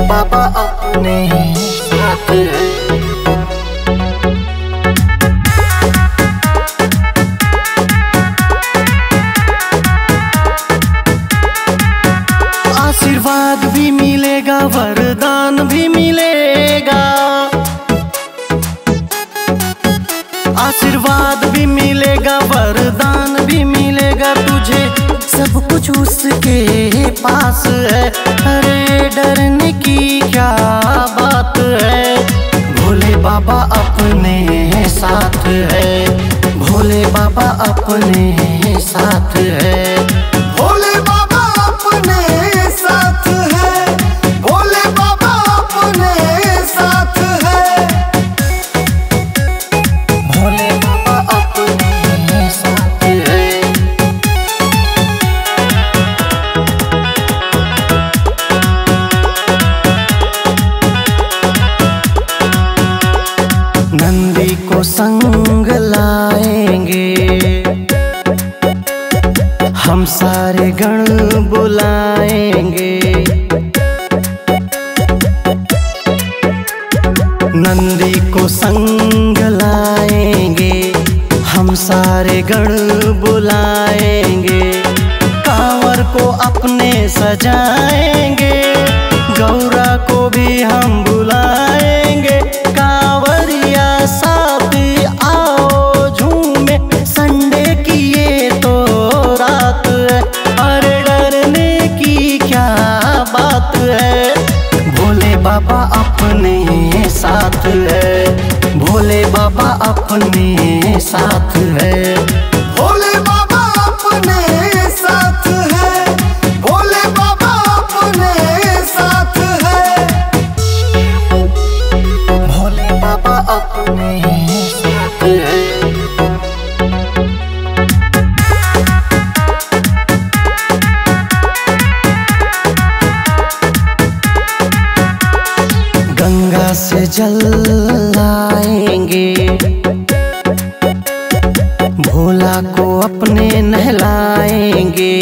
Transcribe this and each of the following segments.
बाबा अपने साथ है। आशीर्वाद भी मिलेगा, वरदान भी मिलेगा। आशीर्वाद भी मिलेगा, वरदान भी मिलेगा तुझे, सब कुछ उसके पास है। अरे डरने की क्या बात है, भोले बाबा अपने साथ है। भोले बाबा अपने साथ है। भोले बाबा अपने साथ है। भोले बाबा अपने साथ है। भोले बाबा अपने साथ है। नंदी को संग लाएंगे, हम सारे गण बुलाएंगे। नंदी को संग लाएंगे, हम सारे गण बुलाएंगे। कांवर को अपने सजाएंगे, गौरा को भी हम बुलाएंगे। कांवरिया साथी आओ झूमे, संडे की ये तो रात है। अरे डरने की क्या बात है, भोले बाबा अपने साथ है। भोले बाबा अपने साथ है। भोले बाबा अपने साथ है। भोले बाबा अपने साथ है। भोले बाबा अपने साथ है। गंगा से जल लाएंगे, भोला को अपने नहलाएंगे।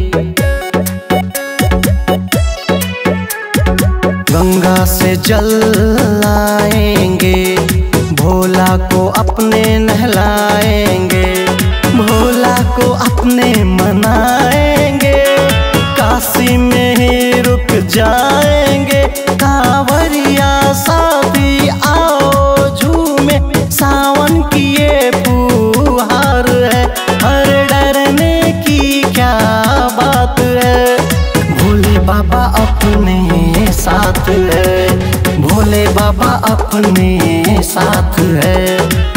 गंगा से जल लाएंगे, भोला को अपने नहलाएंगे। भोला को अपने मनाएंगे, काशी में ही रुक जाएंगे। कांवरिया साथी आओ झूमे, सावन की ये फुहार है। हर डरने की क्या बात है, भोले बाबा अपने साथ है। भोले बाबा अपने साथ है।